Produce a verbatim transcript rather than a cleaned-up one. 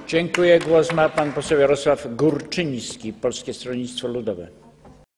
Dziękuję. Głos ma pan poseł Jarosław Górczyński, Polskie Stronnictwo Ludowe.